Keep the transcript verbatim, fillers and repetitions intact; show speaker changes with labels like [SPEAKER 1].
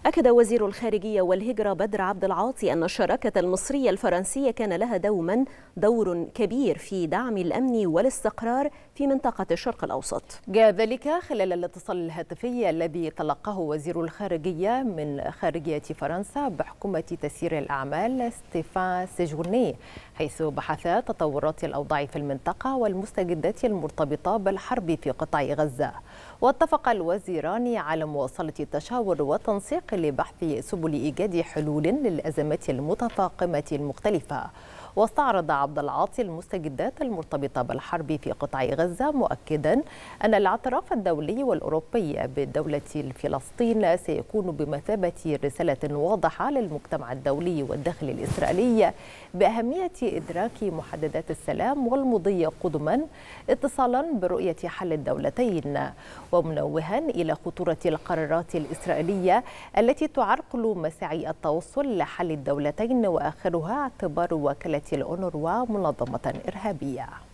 [SPEAKER 1] أكد وزير الخارجية والهجرة بدر عبد العاطي أن الشراكة المصرية الفرنسية كان لها دوما دور كبير في دعم الأمن والاستقرار في منطقة الشرق الأوسط.
[SPEAKER 2] جاء ذلك خلال الاتصال الهاتفي الذي تلقاه وزير الخارجية من خارجية فرنسا بحكومة تسيير الأعمال ستيفان سيجورني، حيث بحث تطورات الأوضاع في المنطقة والمستجدات المرتبطة بالحرب في قطاع غزة. واتفق الوزيران على مواصلة التشاور والتنسيق لبحث سبل إيجاد حلول للأزمات المتفاقمة المختلفة. واستعرض عبد العاطي المستجدات المرتبطة بالحرب في قطاع غزة، مؤكدا أن الاعتراف الدولي والأوروبي بالدولة الفلسطين سيكون بمثابة رسالة واضحة للمجتمع الدولي والداخلي الإسرائيلي بأهمية إدراك محددات السلام والمضي قدما اتصالا برؤية حل الدولتين، ومنوها إلى خطورة القرارات الإسرائيلية التي تعرقل مساعي التوصل لحل الدولتين، وآخرها اعتبار وكالة الأونروا منظمة إرهابية.